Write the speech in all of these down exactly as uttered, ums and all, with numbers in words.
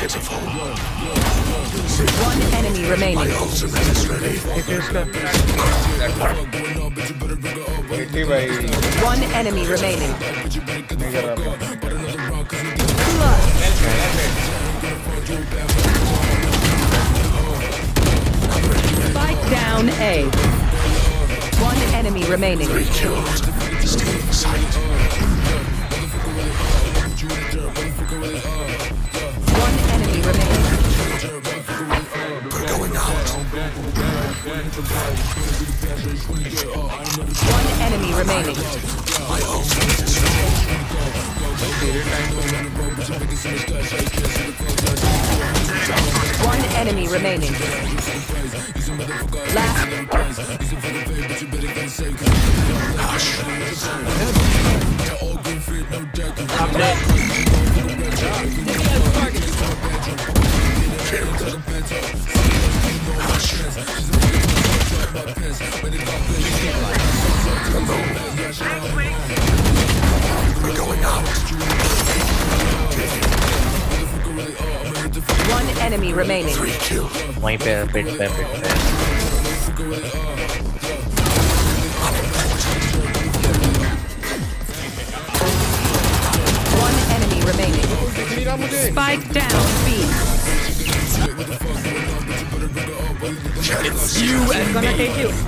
pitiful. One enemy remaining. My ultimate is ready. One enemy remaining. Spike down A. One enemy remaining. Three killed. Stealing sight. One enemy remaining. We're going out. One enemy remaining. My ultimate is ready. One enemy remaining. Last. Hush. We're going out. One enemy remaining. Three killed. वहीं पे पेट पे पेट पे One enemy remaining. Spike down B. It's You I'm gonna take you.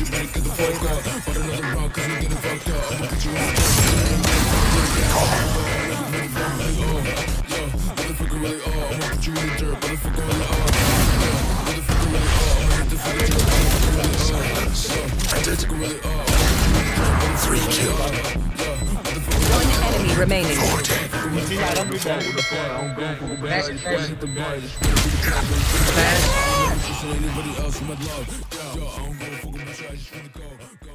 Three killed. One enemy remaining. Four dead. Flash.